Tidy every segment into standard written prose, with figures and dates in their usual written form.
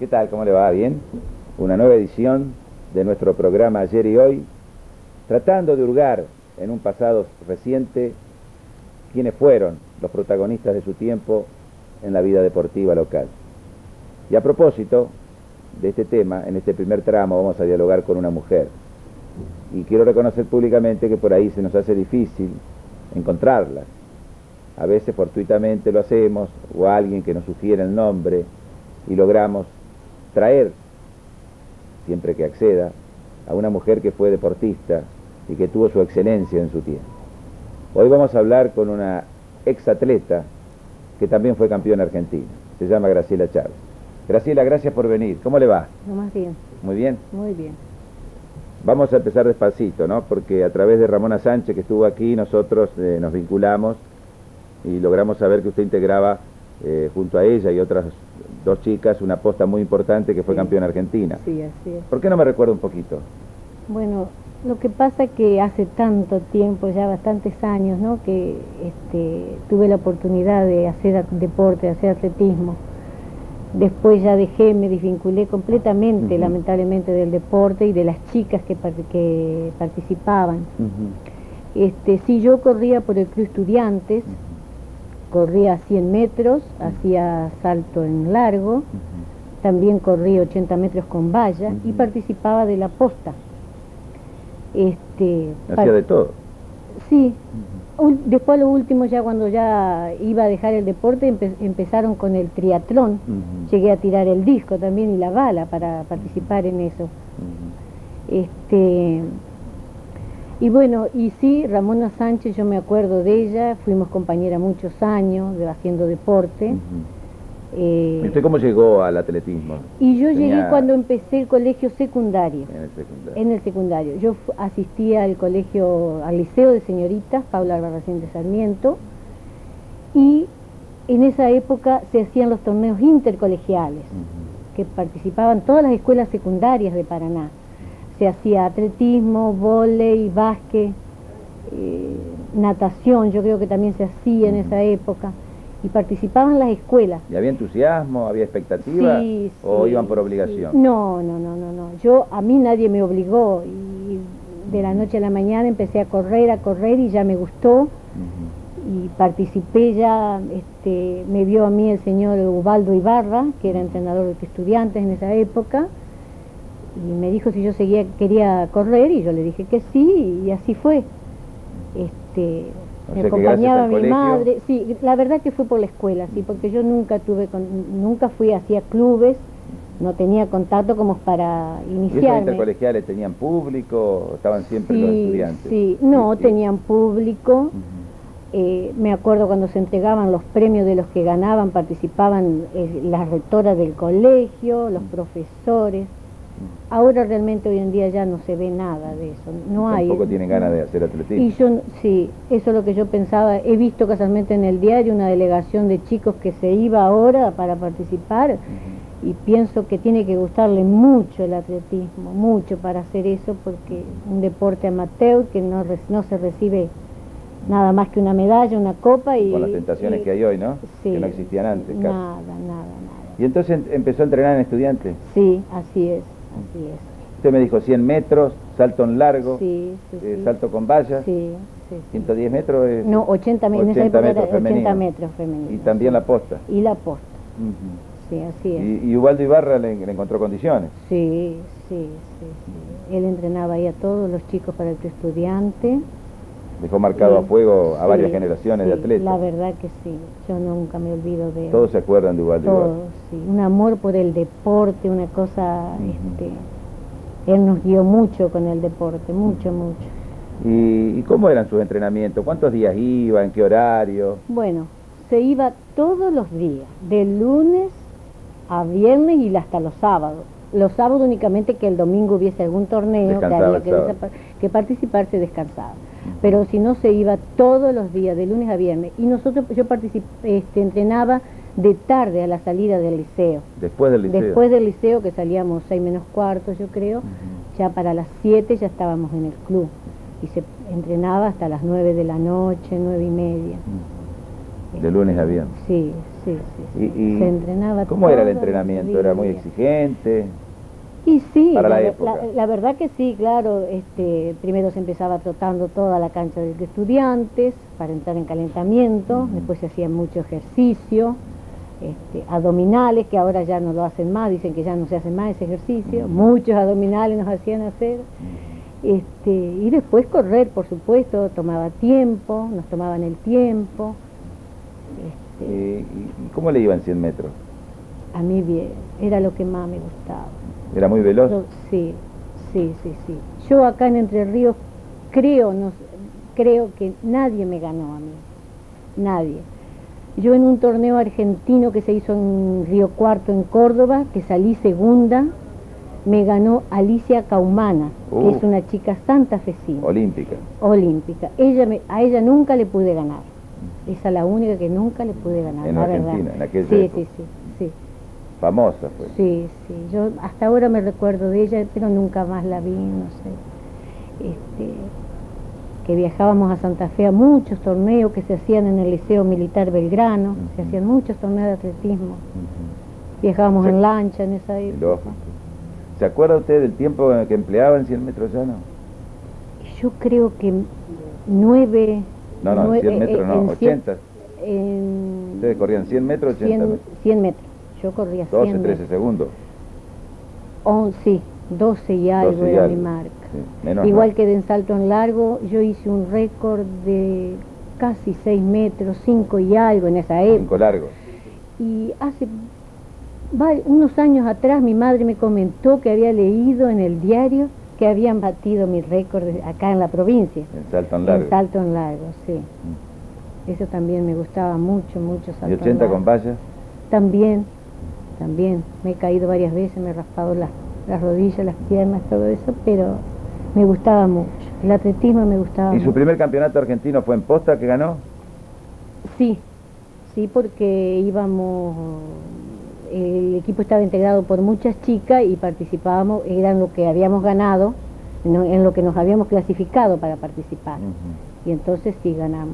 ¿Qué tal? ¿Cómo le va? ¿Bien? Una nueva edición de nuestro programa Ayer y Hoy, tratando de hurgar en un pasado reciente quiénes fueron los protagonistas de su tiempo en la vida deportiva local. Y a propósito de este tema, en este primer tramo vamos a dialogar con una mujer. Y quiero reconocer públicamente que por ahí se nos hace difícil encontrarlas. A veces fortuitamente lo hacemos, o alguien que nos sugiere el nombre, y logramos traer, siempre que acceda, a una mujer que fue deportista y que tuvo su excelencia en su tiempo. Hoy vamos a hablar con una exatleta que también fue campeona argentina. Se llama Graciela Chávez. Graciela, gracias por venir. ¿Cómo le va? No, más bien. ¿Muy bien? Muy bien. Vamos a empezar despacito, ¿no? Porque a través de Ramona Sánchez, que estuvo aquí, nosotros nos vinculamos y logramos saber que usted integraba junto a ella y otras dos chicas una posta muy importante que fue campeona argentina. Sí, así es. ¿Por qué no me recuerda un poquito? Bueno, lo que pasa es que hace tanto tiempo, ya bastantes años, ¿no? Que tuve la oportunidad de hacer deporte, de hacer atletismo. Después ya dejé, me desvinculé completamente, lamentablemente, del deporte y de las chicas que participaban. Sí, yo corría por el Club Estudiantes, corría 100 metros, hacía salto en largo, también corría 80 metros con valla y participaba de la posta. Hacía de todo. Sí. Después lo último, ya cuando ya iba a dejar el deporte, empezaron con el triatlón. Llegué a tirar el disco también y la bala para participar en eso. Y bueno, y sí, Ramona Sánchez, yo me acuerdo de ella, fuimos compañeras muchos años haciendo deporte. ¿Y usted cómo llegó al atletismo? Y yo llegué cuando empecé el colegio secundario. En el secundario. En el secundario. Yo asistía al colegio, al liceo de señoritas, Paula Albarracín de Sarmiento, y en esa época se hacían los torneos intercolegiales, que participaban todas las escuelas secundarias de Paraná. Se hacía atletismo, vóley, básquet, natación, yo creo que también se hacía en esa época. Y participaban las escuelas. ¿Y había entusiasmo, había expectativa? Sí, ¿O sí, iban por obligación? Sí. No. A mí nadie me obligó y de la noche a la mañana empecé a correr y ya me gustó. Y participé ya, me vio a mí el señor Ubaldo Ibarra, que era entrenador de Estudiantes en esa época, y me dijo si yo quería correr, y yo le dije que sí, y así fue. Me acompañaba mi madre, sí, la verdad que fue por la escuela, sí, porque yo nunca fui hacia clubes, no tenía contacto como para iniciarme. ¿Y esos intercolegiales tenían público? ¿Estaban siempre los estudiantes? Sí, no, tenían público. Me acuerdo cuando se entregaban los premios de los que ganaban, participaban las rectoras del colegio, los profesores. Ahora realmente hoy en día ya no se ve nada de eso, no hay. Tampoco tienen ganas de hacer atletismo. Y sí, eso es lo que yo pensaba. He visto casualmente en el diario una delegación de chicos que se iba ahora para participar, y pienso que tiene que gustarle mucho el atletismo, mucho para hacer eso, porque un deporte amateur que no se recibe nada más que una medalla, una copa y... Con las tentaciones que hay hoy, ¿no? Sí, que no existían antes. Nada. ¿Y entonces empezó a entrenar en Estudiantes? Sí, así es. Usted me dijo 100 metros, salto en largo, sí. salto con vallas, sí. 110 metros... No, 80 metros, en esa época era 80 metros femenino. Y también la posta. Y la posta, sí, así es. ¿Y Ubaldo Ibarra le encontró condiciones? Sí. Él entrenaba ahí a todos los chicos para el Estudiante. Dejó marcado a fuego a varias generaciones de atletas. La verdad que sí, yo nunca me olvido de él. Todos se acuerdan de Ubaldo Ibarra. Todos, sí. Un amor por el deporte, una cosa, él nos guió mucho con el deporte, mucho. ¿Y cómo eran sus entrenamientos? ¿Cuántos días iba? ¿En qué horario? Bueno, se iba todos los días, de lunes a viernes y hasta los sábados. Los sábados únicamente que el domingo hubiese algún torneo que había que participar, se descansaba. Pero si no, se iba todos los días, de lunes a viernes. Y yo entrenaba de tarde a la salida del liceo. ¿Después del liceo? Después del liceo, que salíamos 6 menos cuarto, yo creo, ya para las 7 ya estábamos en el club. Y se entrenaba hasta las 9 de la noche, 9:30. De lunes a viernes. Sí, sí, sí. Y se entrenaba. ¿cómo era el todos los entrenamiento? ¿Era muy días. exigente? Y sí, Para la época. la verdad que sí, claro. Primero se empezaba trotando toda la cancha de estudiantes para entrar en calentamiento, después se hacía mucho ejercicio, abdominales, que ahora ya no lo hacen más, dicen que ya no se hace más ese ejercicio, muchos abdominales nos hacían hacer. Y después correr, por supuesto, tomaba tiempo, nos tomaban el tiempo. ¿Y cómo le iban 100 metros? A mí bien, era lo que más me gustaba. ¿Era muy veloz? Sí, sí, sí, sí. Yo acá en Entre Ríos creo que nadie me ganó a mí, nadie. Yo en un torneo argentino que se hizo en Río Cuarto, en Córdoba, que salí segunda, me ganó Alicia Caumana, que es una chica santafesina. Olímpica. Olímpica. A ella nunca le pude ganar. Esa es la única que nunca le pude ganar, en la Argentina, verdad. en aquella sí, época. sí, sí, sí. Famosa fue. Sí, sí. Yo hasta ahora me recuerdo de ella, pero nunca más la vi, no sé. Que viajábamos a Santa Fe a muchos torneos que se hacían en el Liceo Militar Belgrano, se hacían muchos torneos de atletismo. Viajábamos en lancha en esa época. Lógico. ¿Se acuerda usted del tiempo que empleaba en 100 metros llano? Yo creo que 9... No, 100 metros no, 80. En Ustedes corrían 100 metros, 80 metros. 100 metros. Yo corría 100 12, metros. 13 segundos. Sí, 12 y algo 12 y era algo. mi marca. Sí, menos Igual no. que en salto en largo, yo hice un récord de casi 6 metros, 5 y algo en esa 5 época. largos. Y hace unos años atrás mi madre me comentó que había leído en el diario que habían batido mi récord acá en la provincia. En salto en largo. En salto en largo, sí. Eso también me gustaba mucho, mucho salto ¿Y en 80 largo. con vallas? También. Me he caído varias veces, me he raspado las rodillas, las piernas, todo eso, pero me gustaba mucho. El atletismo me gustaba ¿Y mucho. su primer campeonato argentino fue en posta que ganó? Sí, sí, porque el equipo estaba integrado por muchas chicas y participábamos, eran lo que habíamos ganado, en lo que nos habíamos clasificado para participar. Y entonces sí ganamos.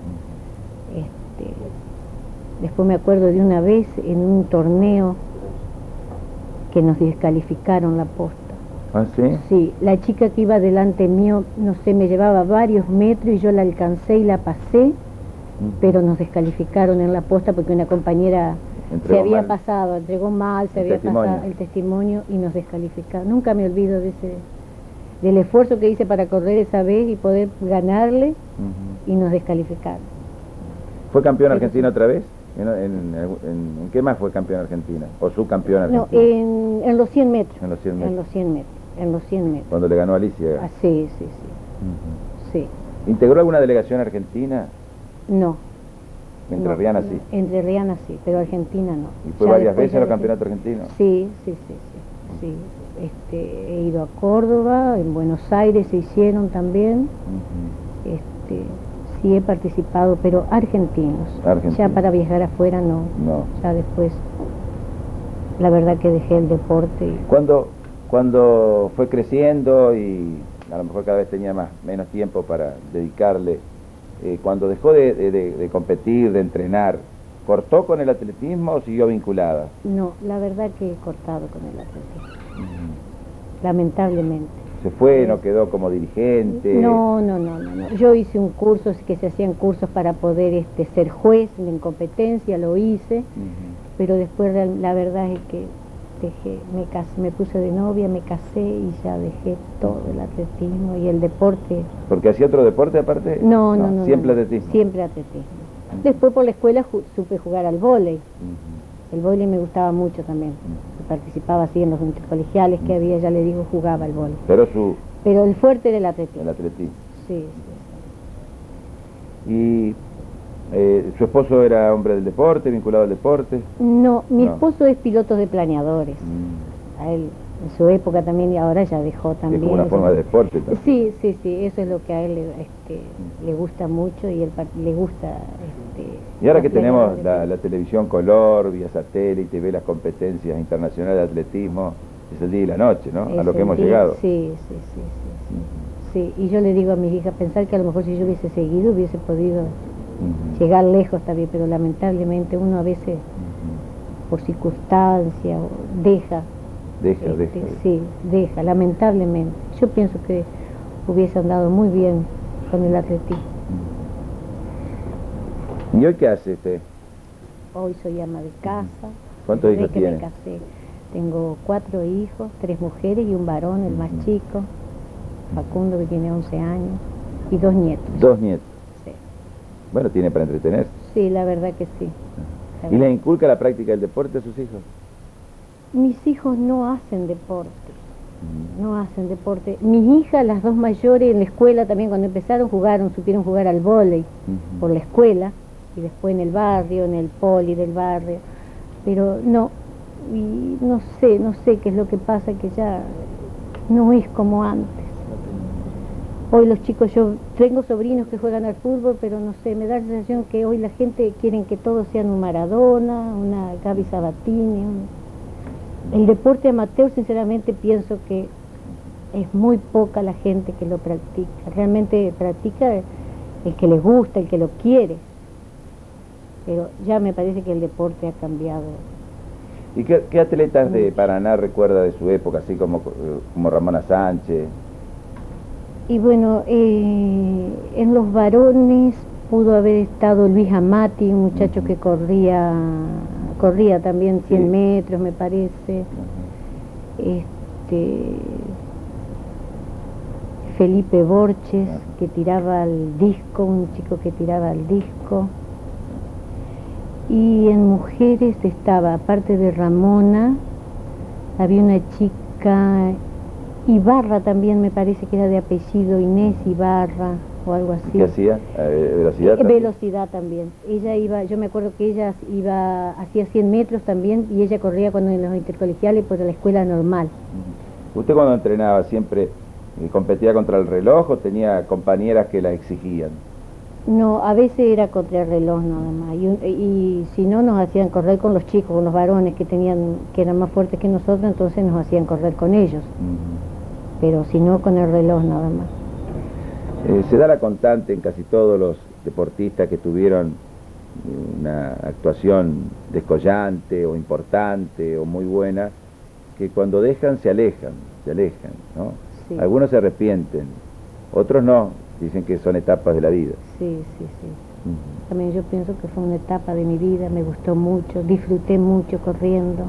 Después me acuerdo de una vez en un torneo que nos descalificaron la posta. ¿Ah, sí? Sí, la chica que iba delante mío, no sé, me llevaba varios metros y yo la alcancé y la pasé, pero nos descalificaron en la posta porque una compañera Entregó se había mal. pasado, entregó mal, se El había testimonio. pasado el testimonio y nos descalificaron. Nunca me olvido del esfuerzo que hice para correr esa vez y poder ganarle y nos descalificaron. ¿Fue campeón argentino otra vez? ¿En qué más fue campeón argentino? ¿O subcampeón No, argentino? en los 100 metros. En los 100 metros. En los 100 metros. En los 100 metros. Cuando le ganó a Alicia. Ah, sí, sí, sí. Sí. ¿Integró alguna delegación argentina? No. Entrerriana sí. Entrerriana sí, pero Argentina no. ¿Y fue Ya varias después veces a los ya campeonatos argentinos? Sí, sí, sí, sí. Sí. He ido a Córdoba, en Buenos Aires se hicieron también. Sí he participado, pero argentinos. Ya para viajar afuera no. Ya después, la verdad que dejé el deporte. Cuando fue creciendo y a lo mejor cada vez tenía menos tiempo para dedicarle, cuando dejó de competir, de entrenar, ¿cortó con el atletismo o siguió vinculada? No, la verdad que he cortado con el atletismo. Lamentablemente. ¿Se fue, no quedó como dirigente? No. Yo hice un curso, que se hacían cursos para poder ser juez en competencia, lo hice, pero después la verdad es que me puse de novia, me casé y ya dejé todo el atletismo y el deporte. ¿Porque hacía otro deporte aparte? No. Siempre atletismo. Siempre atletismo. Después por la escuela supe jugar al vóley. El vóley me gustaba mucho también. Participaba así en los intercolegiales que había, ya le digo, jugaba al vóley. Pero el fuerte era el atletismo. El atletismo. Sí. ¿Y su esposo era hombre del deporte, vinculado al deporte? No, mi esposo es piloto de planeadores. A él, en su época también, y ahora ya dejó también. Es como una forma de deporte también. Sí, eso es lo que a él le gusta mucho y él le gusta... Y ahora que tenemos la televisión color, vía satélite, ve las competencias internacionales de atletismo, es el día y la noche, ¿no? A lo que hemos llegado. Sí. Sí, y yo le digo a mis hijas, pensar que a lo mejor si yo hubiese seguido, hubiese podido Llegar lejos también, pero lamentablemente uno a veces, por circunstancias, deja. Sí, deja, lamentablemente. Yo pienso que hubiese andado muy bien con el atletismo. ¿Y hoy qué hace usted? Hoy soy ama de casa. ¿Cuántos hijos tiene? Me casé. Tengo 4 hijos, 3 mujeres y un varón, el más chico, Facundo, que tiene 11 años, y 2 nietos. 2 nietos. Sí. Bueno, tiene para entretenerse. Sí, la verdad que sí. ¿Y les inculca la práctica del deporte a sus hijos? Mis hijos no hacen deporte. No hacen deporte. Mis hijas, las 2 mayores, en la escuela también cuando empezaron supieron jugar al vóley por la escuela y después en el barrio, en el poli del barrio. Pero no, y no sé qué es lo que pasa, que ya no es como antes. Hoy los chicos, yo tengo sobrinos que juegan al fútbol, pero no sé, me da la sensación que hoy la gente quiere que todos sean un Maradona, una Gaby Sabatini. El deporte amateur, sinceramente, pienso que es muy poca la gente que lo practica. Realmente practica el que les gusta, el que lo quiere. Pero ya me parece que el deporte ha cambiado. ¿Y qué atletas de Paraná recuerda de su época, así como Ramona Sánchez? Y bueno, en los varones pudo haber estado Luis Amati, un muchacho que corría también 100 metros, me parece. Felipe Borges, que tiraba al disco, un chico que tiraba al disco. Y en mujeres estaba, aparte de Ramona, había una chica, Ibarra también, me parece que era de apellido Inés Ibarra o algo así. ¿Qué hacía? ¿Velocidad también? Velocidad también. Ella iba, yo me acuerdo que ella hacía 100 metros también, y ella corría cuando en los intercolegiales por la escuela normal. ¿Usted cuando entrenaba siempre competía contra el reloj o tenía compañeras que la exigían? No, a veces era contra el reloj nada más, y si no nos hacían correr con los chicos, con los varones que eran más fuertes que nosotros, entonces nos hacían correr con ellos. Pero si no, con el reloj nada más. Se da la constante en casi todos los deportistas que tuvieron una actuación descollante o importante o muy buena, que cuando dejan se alejan, ¿no? Sí. Algunos se arrepienten, otros no, dicen que son etapas de la vida. Sí. También yo pienso que fue una etapa de mi vida, me gustó mucho, disfruté mucho corriendo.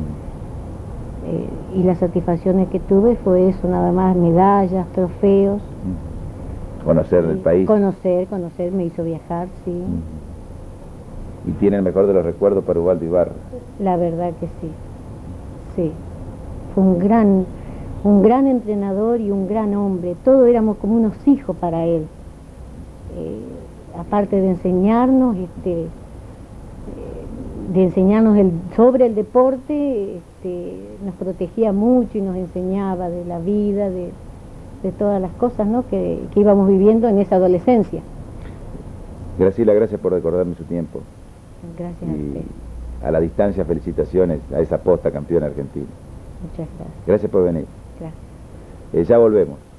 Y las satisfacciones que tuve fue eso, nada más, medallas, trofeos. Conocer el país. Conocer, me hizo viajar, sí. ¿Y tiene el mejor de los recuerdos para Ubaldo Ibarra? La verdad que sí. Fue un gran entrenador y un gran hombre. Todos éramos como unos hijos para él. Aparte de enseñarnos, sobre el deporte, nos protegía mucho y nos enseñaba de la vida, de todas las cosas, ¿no?, que íbamos viviendo en esa adolescencia. Graciela, gracias por recordarme su tiempo. Gracias a usted. A la distancia, felicitaciones a esa posta campeona argentina. Muchas gracias. Gracias por venir. Gracias. Ya volvemos.